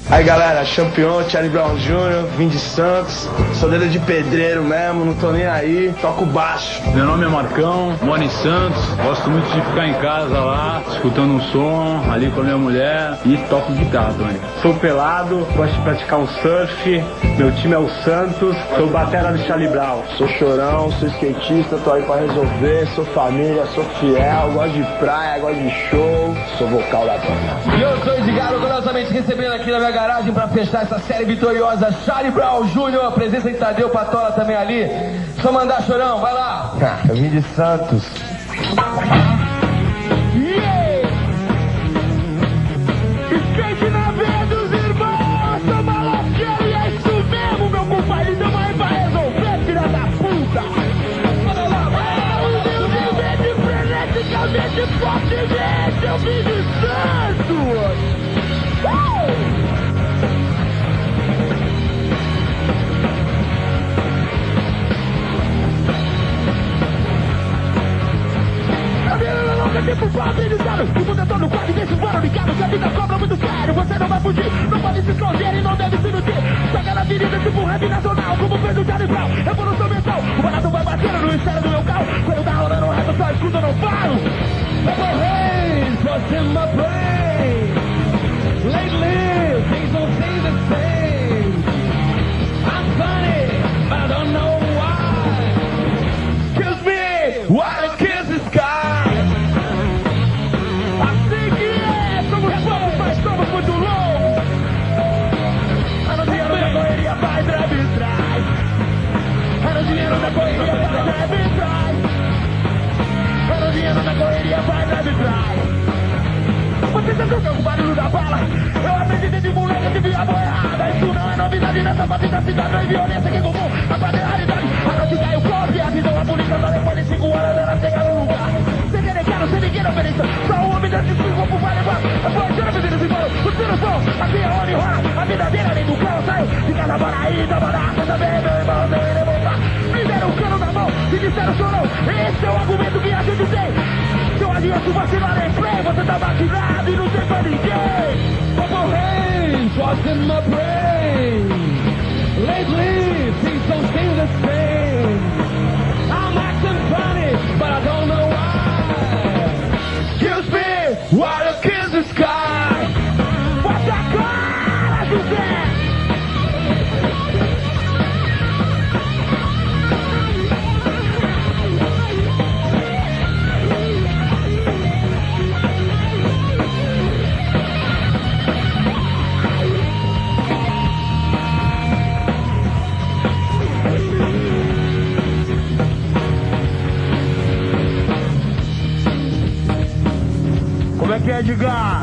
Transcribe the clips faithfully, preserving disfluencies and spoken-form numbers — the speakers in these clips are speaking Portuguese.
Aí galera, Champion, Charlie Brown Júnior, vim de Santos, sou dedo de pedreiro mesmo, não tô nem aí, toco baixo. Meu nome é Marcão, moro em Santos, gosto muito de ficar em casa lá, escutando um som, ali com a minha mulher e toco guitarra também. Sou pelado, gosto de praticar um surf, meu time é o Santos, sou batera do Charlie Brown. Sou chorão, sou skatista, tô aí pra resolver, sou família, sou fiel, gosto de praia, gosto de show, sou vocal da banda. E eu sou Edgar, orgulhosamente recebendo aqui na minha garagem pra fechar essa série vitoriosa, Charlie Brown Júnior, a presença de Tadeu Patola também ali. Só mandar, chorão, vai lá. Ah, eu vim de Santos. Yeah! Skate na veia dos irmãos, sou maloqueiro e é isso mesmo, meu compadre, tamo aí pra resolver, filha da puta. Bora lá, vai! Humildemente, freneticamente, fortemente, eu vim de Santos. Uh! Tipo familiarizado, o mundo é todo quadro, deixa o fora ligado, que a vida cobra muito sério, você não vai fugir, não pode se esconder e não deve se iludir. Pega na avenida tipo rap nacional, como fez o Charlie Brown, revolução mental, o barato vai batendo no estéreo do meu carro, quando tá rolando rap, eu só escuto, eu não falo. Double Haze, what's in my brain? Lately, things don't seem the same. I'm funny, but I don't know why. Kiss me, why I kiss the sky? Somos muito loucos. Era o dinheiro da correria, vai, drive e traz. Era o dinheiro da correria, vai, drive e traz. Era o dinheiro da correria, vai, drive e traz. Você já trocou com o barulho da bala? Eu aprendi desde moleque que via boiada. Isso não é novidade nessa batida cidadã e violência que é comum. A quadra é raridade, a noite caiu cobre. A visão, a polícia só depois de cinco horas ela chega no lugar. Sem querer, quero, sem ninguém oferecer. Só o homem desse corpo vai levar. A poesia, meninos e mano, o tiro som. Aqui é onde rola a verdadeira lei do cão. Saiu de casa Paraíba, barato também, meu irmão, não irei voltar. Me deram o cano na mão e disseram chorão. Esse é o argumento que a gente tem. Se eu adianto vacilar em play, você tá vacilado e não tem pra ninguém. Double Haze, what's in my brain? Lately, things don't seem the same. I'm acting funny, but I don't know why. Excuse me, while you kiss the sky. What's that cara, José? Como é que é, Edgar?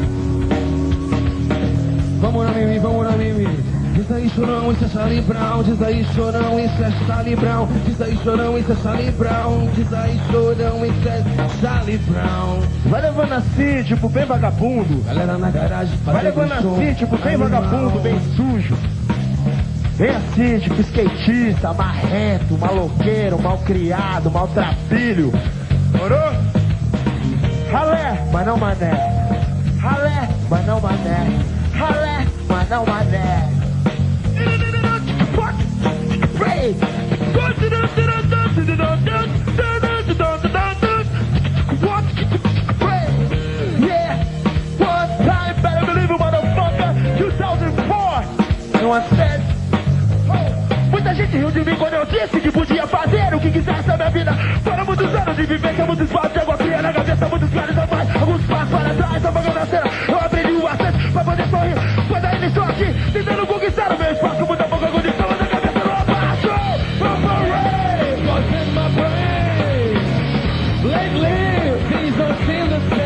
Vamos na mimi, vamos na mimi. Diz aí, chorão, isso é Charlie Brown. Diz aí, chorão, isso é Charlie Brown. Diz aí, chorão, isso é Charlie Brown. Diz aí, chorão, isso é Charlie Brown. Vai levando assim, tipo, bem vagabundo. Galera na garagem, vai levando assim, tipo, bem vagabundo, bem sujo. Bem assim, tipo, skatista, marrento, maloqueiro, malcriado, maltrapilho. Morou? Ralé, mas não mané. Ralé, mas não mané. Ralé, mas não mané. Yeah, one time, better believe it, motherfucker. two thousand four. Anyone said? Muita gente riu de mim quando eu disse que podia fazer o que quisesse na minha vida. Foram muitos anos de vivência, muitos fatos de água fria na cabeça, muitos claros a mais, alguns passos para trás, apagando a cena. Eu aprendi o acesso pra poder sorrir. Quando ainda estou aqui, tentando conquistar o meu espaço, muita pouca condição, mas a cabeça não abaixo. What's in my brain? Lately, things don't seem the same.